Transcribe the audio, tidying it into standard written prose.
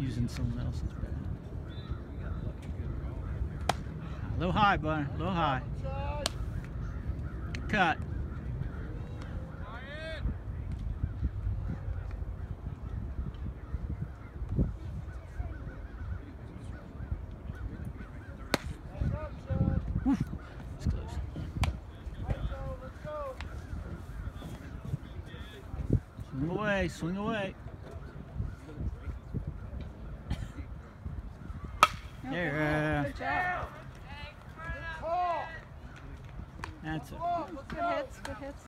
using someone else's bat. A little high, Bryan. A little high. Cut. Whew. That's close. Swing away, swing away. There. Good job. That's it. Good hits, good hits.